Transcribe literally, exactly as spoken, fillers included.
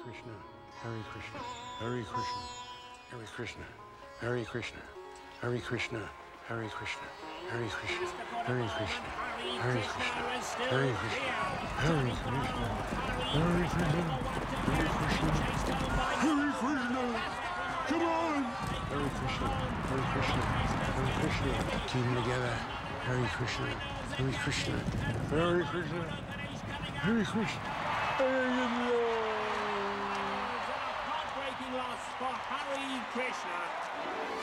Krishna, Hare Krishna, Hare Krishna, Hare Krishna, Hare Krishna, Hare Krishna, Hare Krishna, Hare Krishna, Hare Krishna, Hare Krishna, Hare Krishna, Hare Krishna, Hare Krishna, Hare Krishna, Hare Krishna, come on! Hare Krishna, Hare Krishna, Hare Krishna, keep them together. Hare Krishna, Hare Krishna, Hare Krishna, Hare Krishna, Hare Krishna. Heartbreaking loss for Hare Krishna.